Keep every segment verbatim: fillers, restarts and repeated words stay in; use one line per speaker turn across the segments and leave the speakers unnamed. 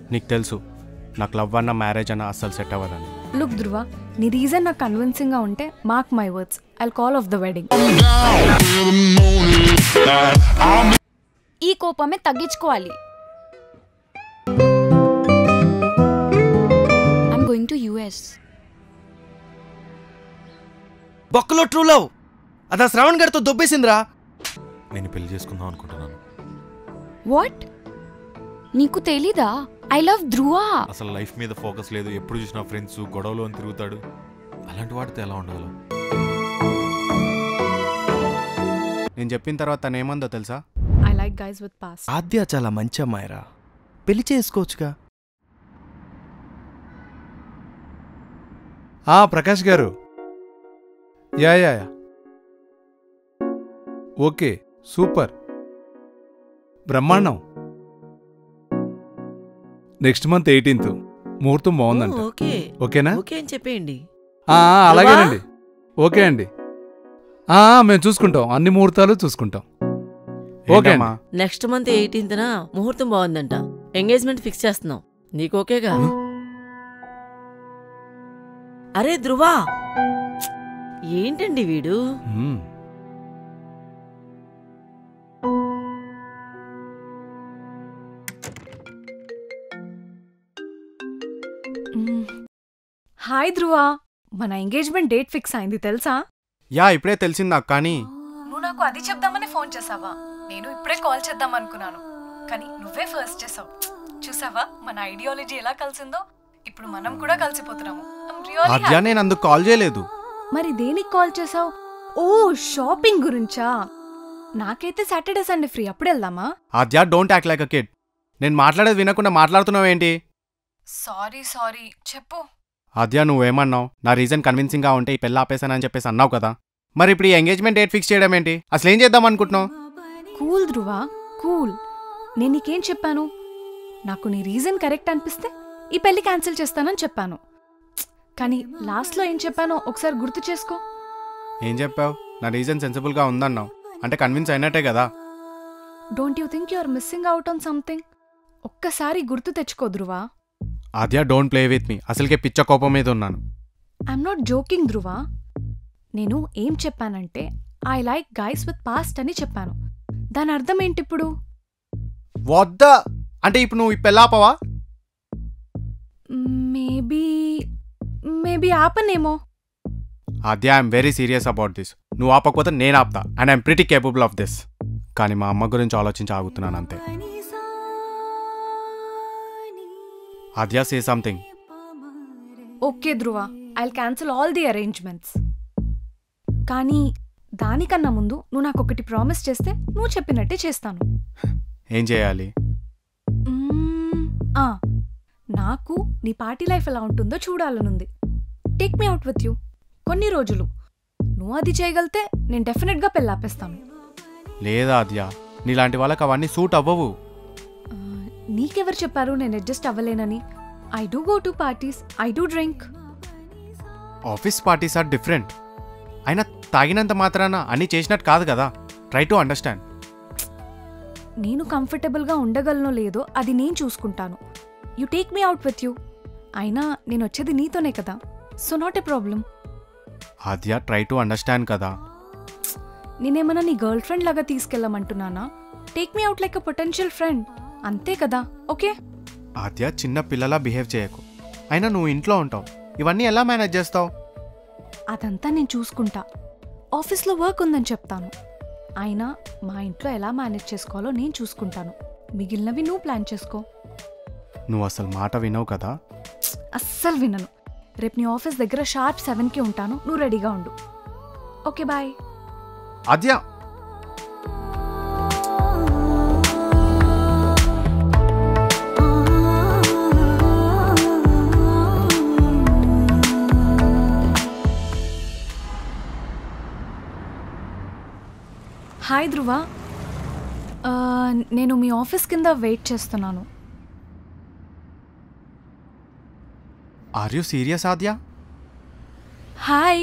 నీకు తెలుసు నాకు లవ్ అన్న మ్యారేజ్ అన్న అస్సలు సెట్ అవ్వదని.
లుక్ ధ్రువ, నీ రీజన్ నాకు కన్విన్సింగ్గా ఉంటే mark my words, I'll call off the wedding.
ఈ కోపమే తగ్గించుకోవాలి. I'm going to US.
బొక్కలో ట్రూ లవ్ అదా శ్రావణ్ గారితో దొబ్బేసిందిరా.
నేను పెళ్లి చేసుకుందాం అనుకుంటున్నాను.
వాట్? నీకు తెలీదా? I love Dhruva.
అసలు లైఫ్ మీద ఫోకస్ లేదు, ఎప్పుడు చూసినా ఫ్రెండ్స్ గొడవలు అని తిరుగుతాడు. అలాంటి వాడితో ఎలా ఉండగలవు?
నేను చెప్పిన తర్వాత తను ఏమందో తెలుసా?
I like guys with past.
Adya చాలా మంచి అమ్మాయిరా, పెళ్లి చేసుకోవచ్చుగా.
ఆ Prakash garu, ya ya ya okay super బ్రహ్మాండం. నెక్స్ట్ మంత్ ఎయిటీన్త్ ముహూర్తం బాగుందంట.
ఓకే
ఓకేనా?
ఓకే అని చెప్పేయండి.
అలాగేనండి. ఓకే అండి, మేము చూసుకుంటాం, అన్ని ముహూర్తాలు చూసుకుంటాం. ఓకే అమ్మా.
నెక్స్ట్ మంత్ ఎయిటీన్త్న ముహూర్తం బాగుందంట, ఎంగేజ్మెంట్ ఫిక్స్ చేస్తున్నాం. నీకు ఓకేగా? అరే ధ్రువా, ఏంటండి వీడు?
హాయ్ ధ్రువ, మన ఎంగేజ్మెంట్ డేట్ ఫిక్స్ అయింది తెలుసా?
యా ఇప్పుడే తెలిసింది నాకు. కానీ
నువ్వు నాకు అది చెప్దామని ఫోన్ చేసావా? నేను ఇప్పుడే కాల్ చేద్దాం అనుకున్నాను, కానీ నువ్వే ఫస్ట్ చేసావు. చూసావా మన ఐడియాలజీ ఎలా కలిసిందో? ఇప్పుడు మనం కూడా కలిసిపోతున్నాము.
ఆద్య, నేను అందుకు కాల్ చేయలేదు.
మరి దేనికి కాల్ చేసావు? ఓ షాపింగ్ గురించా? నాకైతే సాటర్డే సండే ఫ్రీ, అప్పుడు వెళ్దామా?
Adya, don't act like a kid. నేను మాట్లాడేది వినకుండా మాట్లాడుతున్నావేంటి?
సారీ సారీ, చెప్పు.
ఆద్య, నువ్వేమన్నావు? నా రీజన్ కన్విన్సింగ్గా ఉంటే ఈ పెళ్ళి ఆపేసానని చెప్పేసి అన్నావు కదా. మరి ఇప్పుడు ఈ ఎంగేజ్మెంట్ డేట్ ఫిక్స్ చేయడం ఏంటి? అసలు ఏం చేద్దాం అనుకుంటున్నావు?
Cool Dhruva, cool. నేను నీకేం చెప్పాను? నాకు నీ రీజన్ కరెక్ట్ అనిపిస్తే ఈ పెళ్లి క్యాన్సిల్ చేస్తానని చెప్పాను. కానీ లాస్ట్లో ఏం చెప్పానో ఒకసారి గుర్తు చేసుకో.
ఏం చెప్పావు? నా రీజన్ సెన్సిబుల్గా ఉందన్నావు, అంటే కన్విన్స్ అయినట్టే కదా.
Don't you think you are missing out on something? ఒక్కసారి గుర్తు తెచ్చుకో Dhruva.
Adya, don't play with me. అసలుకే పిచ్చ కోపం మీద ఉన్నాను.
I'm not joking Dhruva. నేను ఏం చెప్పానంటే I like guys with past అని చెప్పాను. దాని అర్థం ఏంటి ఇప్పుడు?
వద్దా అంటే ఇప్పుడు నువ్వు ఈ పెళ్ళాపవా?
మేబీ మేబీ ఆపనేమో.
Adya, I'm very serious about this. నువ్వు ఆపకపోతే నేను ఆపుతా, and I'm pretty capable of this. కానీ మా అమ్మ గురించి ఆలోచించి ఆగుతున్నాను అంతే. Adya, say something.
Okay Dhruva, I'll cancel all the arrangements. కానీ దానికన్నా ముందు నువ్వు నాకు ఒకటి ప్రామిస్ చేస్తే నువ్వు చెప్పినట్టే చేస్తాను.
ఏం చేయాలి?
నాకు నీ పార్టీ లైఫ్ ఎలా ఉంటుందో చూడాలనుంది. Take me out with you కొన్ని రోజులు. నువ్వు అది చేయగలితే నేను డెఫినెట్గా పెళ్ళాపేస్తాను.
లేదా ఆద్య, నీలాంటి వాళ్ళకి అవన్నీ సూట్ అవ్వవు.
నీకెవరు చెప్పారు నేను అడ్జస్ట్ అవ్వలేనని? I do go to parties, I do drink.
Office parties are different. అయినా తాగినంత మాత్రాన అన్నీ చేసినట్టు కాదు కదా. Try to understand.
నేను కంఫర్టబుల్గా ఉండగలనో లేదో అది నేను చూసుకుంటాను. You take me out with you. అయినా నేను వచ్చేది నీతోనే కదా, so not a problem.
Adya, try to understand కదా.
నేనేమన్నా నీ గర్ల్ ఫ్రెండ్ లాగా తీసుకెళ్ళమంటున్నానా? Take me out like a potential friend, అంతే కదా. ఓకే?
ఆద్య, చిన్న పిల్లలా బిహేవ్ చేయకు. అయినా నువ్వు ఇంట్లో ఉంటావు, ఇవన్నీ ఎలా మేనేజ్ చేస్తావు?
అదంతా నేను చూసుకుంటా. ఆఫీస్లో వర్క్ ఉందని చెప్తాను. అయినా మా ఇంట్లో ఎలా మేనేజ్ చేసుకోవాలో నేను చూసుకుంటాను. మిగిలినవి నువ్వు ప్లాన్ చేసుకో.
నువ్వు అసలు మాట వినవు కదా.
అస్సలు వినను. రేపు నీ ఆఫీస్ దగ్గర షార్ప్ సెవెన్కి ఉంటాను, నువ్వు రెడీగా ఉండు. Okay bye.
Adya,
hi Dhruva, నేను మీ ఆఫీస్ కింద వెయిట్ చేస్తున్నాను.
Are you serious Adya?
Hi,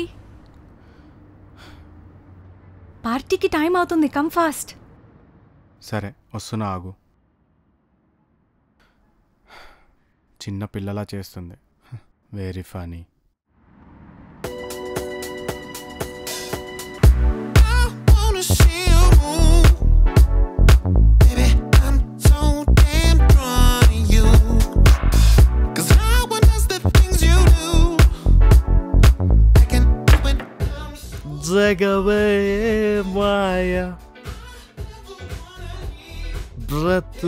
పార్టీకి టైం అవుతుంది, కమ్ ఫాస్ట్.
సరే వస్తున్నా, ఆగు. చిన్న పిల్లలా చేస్తుంది. Very funny.
జగవే మాయా బ్రతు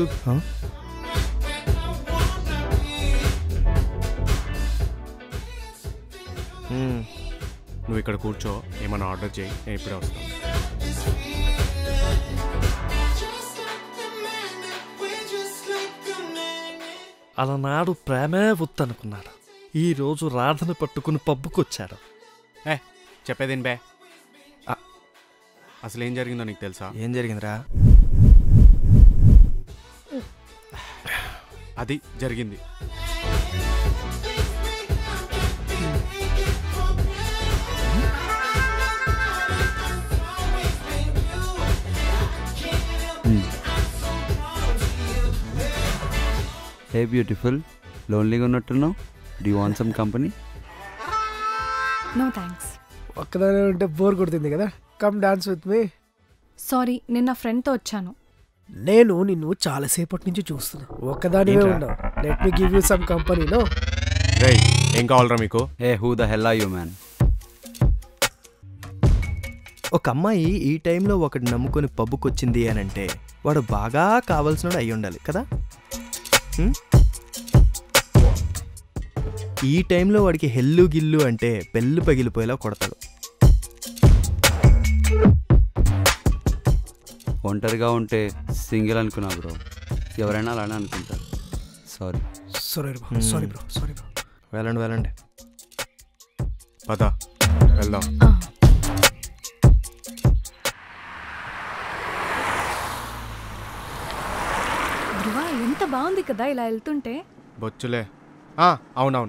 నువ్వు ఇక్కడ కూర్చో, ఏమైనా ఆర్డర్ చేయి, నేను ఇప్పుడే వస్తాను.
అలనాడు ప్రేమే వద్దనుకున్నాడు, ఈరోజు రాధను పట్టుకుని పబ్బుకొచ్చాడు.
ఏ చెప్పేదేం బే, అసలు ఏం జరిగిందో నీకు తెలుసా?
ఏం జరిగిందిరా?
అది జరిగింది.
హే బ్యూటిఫుల్, లోన్లీగా ఉన్నట్టున్నావు. Do you want some company?
No thanks.
ఒక్కదానే ఉంటే బోర్ కొడుతుంది కదా, come dance with me.
Sorry, నేను నా ఫ్రెండ్తో వచ్చాను.
నేను నిన్ను చాలాసేపటి నుంచి చూస్తున్నా, ఒక్కదానివే ఉండవు. Let me give you some company. No
రేయ్, ఏం కావాలరా మీకు?
Hey who the hell are you man?
ఒక అమ్మాయి ఈ టైంలో ఒకటి నమ్ముకొని పబ్బుకొచ్చింది అని అంటే వాడు బాగా కావాల్సినోడు అయి ఉండాలి కదా. ఈ టైంలో వాడికి హెల్లు గిల్లు అంటే పెళ్ళు పగిలిపోయేలా కొడతాడు.
ఒంటరిగా ఉంటే సింగిల్ అనుకున్నా బ్రో, ఎవరైనా అలానే అనుకుంటారు. Sorry
sorry bro, sorry bro, sorry bro.
వెళ్ళండి వెళ్ళండి,
పద వెళ్దాం.
ధ్రువ, ఎంత బాగుంది కదా ఇలా వెళ్తుంటే.
బొచ్చులే. అవునవును.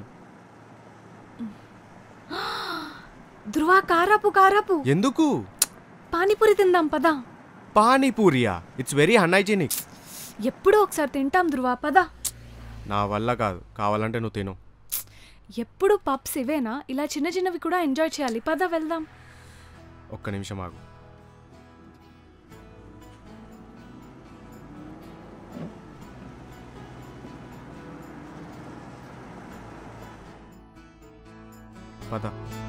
ధ్రువ, కారాపు కారాపు.
ఎందుకు?
పానీపూరి తిందాం పదా.
పానీపూరియా? It's very unhygienic.
ఎప్పుడో ఒకసారి తింటాం ధ్రువ, పదా.
నా వల్ల కాదు, కావాలంటే నువ్వు తిను.
ఎప్పుడు పబ్స్ ఇవేనా? ఇలా చిన్న చిన్నవి కూడా ఎంజాయ్ చేయాలి. పద వెళ్దాం.
ఒక్క నిమిషం ఆగు. పద.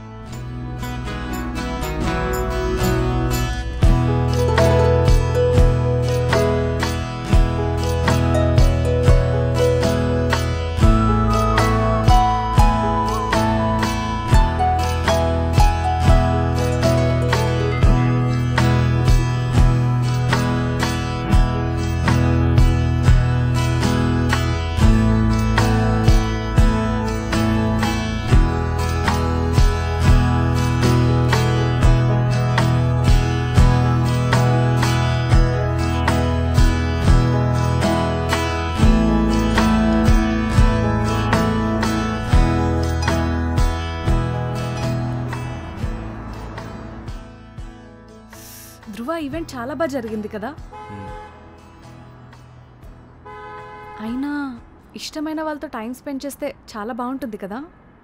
ధ్రువ, ఈవెంట్ చాలా బాగా జరిగింది కదా. అయినా ఇష్టమైన వాళ్ళతో టైం స్పెండ్ చేస్తే చాలా బాగుంటుంది కదా.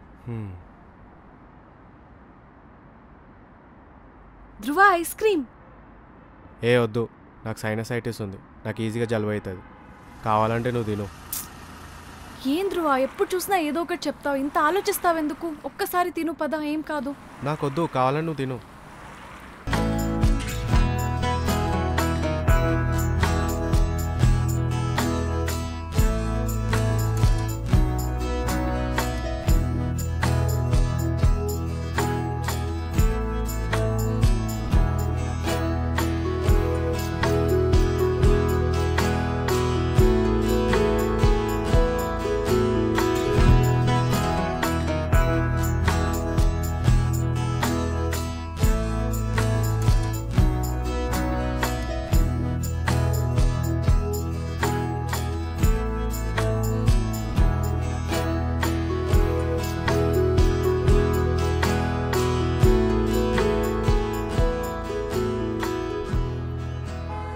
ధ్రువ, ఐస్ క్రీమ్.
ఏ వద్దు, నాకు సైనసైటిస్ ఉంది, నాకు ఈజీగా జలుబు అవుతుంది. కావాలంటే నువ్వు తిను.
ఏం ధ్రువ, ఎప్పుడు చూసినా ఏదో ఒకటి చెప్తావు, ఇంత ఆలోచిస్తావు ఎందుకు? ఒక్కసారి తిను పద, ఏం కాదు.
నాకొద్దు, కావాలని నువ్వు తిను.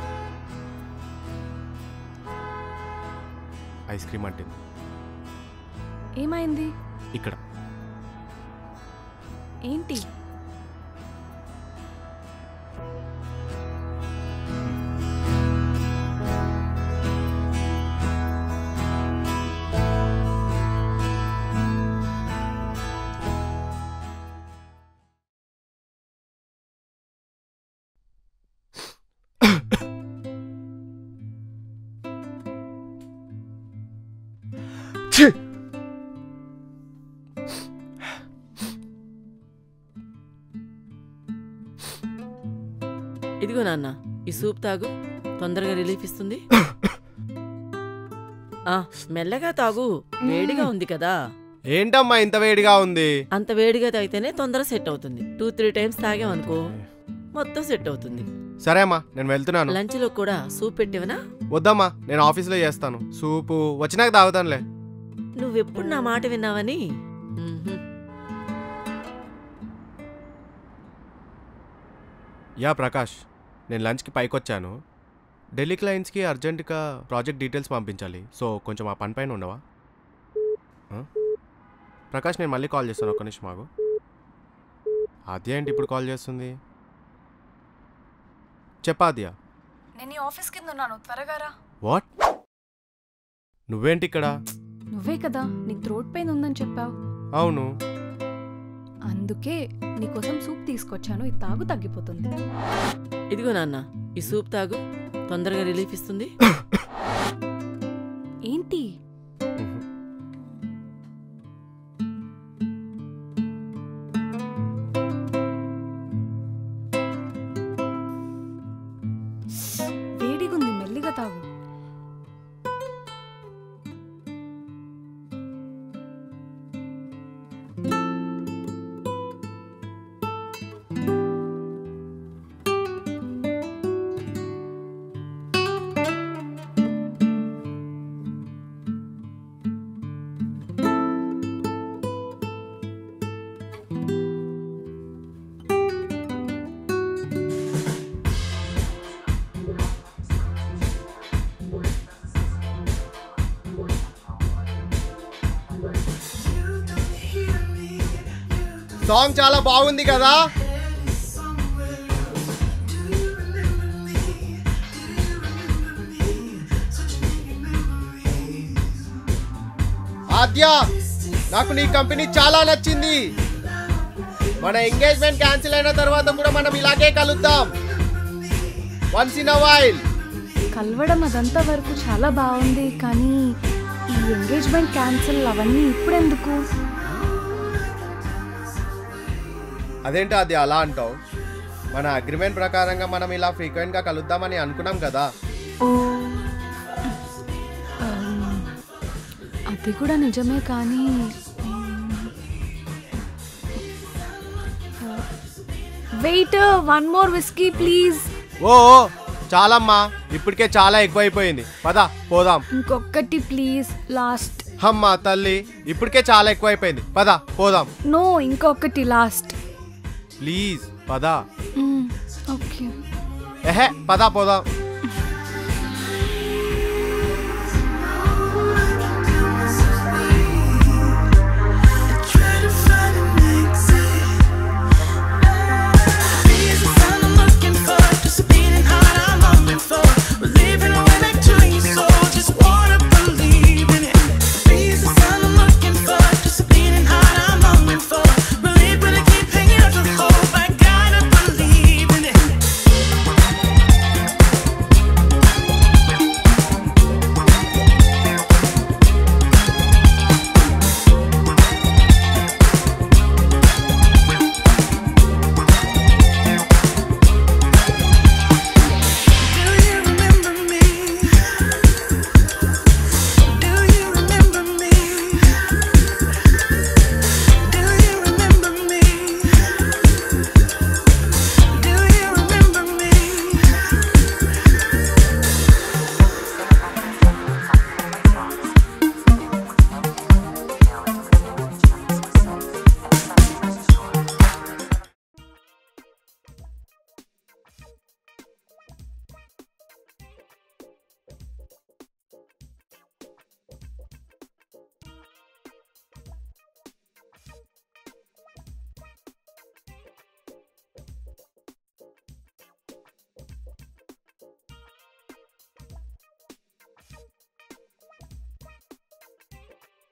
ఐస్ క్రీమ్ అంటే
ఏమైంది?
ఇక్కడ
ఏంటి?
ఇదిగో నాన్న, ఈ సూప్ తాగు, తొందరగా రిలీఫ్ ఇస్తుంది. ఆ మెల్లగా తాగు, వేడిగా ఉంది కదా.
ఏంటమ్మా ఇంత వేడిగా ఉంది?
అంత వేడిగా తాగితేనే తొందర సెట్ అవుతుంది. టూ త్రీ టైమ్స్ తాగామనుకో మొత్తం సెట్ అవుతుంది.
సరే అమ్మా, నేను వెళ్తున్నాను.
లంచ్ లో కూడా సూప్ పెట్టివనా?
వద్దమ్మా, నేను ఆఫీస్లో చేస్తాను. సూపు వచ్చినాక తాగుతానులే.
నువ్వెప్పుడు నా మాట విన్నావని.
యా ప్రకాష్, నేను లంచ్కి పైకి వచ్చాను. ఢిల్లీ క్లయింట్స్కి అర్జెంటుగా ప్రాజెక్ట్ డీటెయిల్స్ పంపించాలి. సో కొంచెం ఆ పని పైన ఉండవా? ప్రకాష్, నేను మళ్ళీ కాల్ చేస్తాను, ఒక్క నిమిషం ఆగు. ఆద్య ఏంటి ఇప్పుడు కాల్ చేస్తుంది? చెప్పా ఆద్య.
నేను ఈ ఆఫీస్ కింద ఉన్నాను, త్వరగా రా.
వాట్? నువ్వేంటి ఇక్కడ?
నువ్వే కదా నీకు థ్రోట్ పెయిన్ ఉందని చెప్పావు.
అవును.
అందుకే నీకోసం సూప్ తీసుకొచ్చాను, ఇది తాగు, తగ్గిపోతుంది.
ఇదిగో నాన్న, ఈ సూప్ తాగు, తొందరగా రిలీఫ్ ఇస్తుంది.
ఏంటి? వేడిగుంది, మెల్లిగా తాగు.
సాంగ్ చాలా బాగుంది కదా. ఆద్య, నాకు నీ కంపెనీ చాలా నచ్చింది. మన ఎంగేజ్మెంట్ క్యాన్సిల్ అయిన తర్వాత కూడా మనం ఇలాగే కలుద్దాం, వన్స్ ఇన్ అ వైల్.
కలవడం అదంతా వరకు చాలా బాగుంది, కానీ ఈ ఎంగేజ్మెంట్ క్యాన్సిల్ అవన్నీ ఇప్పుడెందుకు?
అదేంటి అది అలా అంటావు? మన అగ్రిమెంట్ ప్రకారంగా మనం ఇలా ఫ్రీక్వెంట్గా కలుద్దామని అనుకున్నాం కదా.
అది కూడా నిజమే, కానీ wait, one more whisky please.
ఓ చాలమ్మా, ఇప్పటికే చాలా ఎక్కువైపోయింది, పద పోదాం.
ఇంకొకటి ప్లీజ్, లాస్ట్.
అమ్మా తల్లి, ఇప్పటికే చాలా ఎక్కువైపోయింది, పద పోదాం.
నో, ఇంకొకటి లాస్ట్
ప్లీజ్ పద.
ఓకే.
ఎహే పద పోదాం.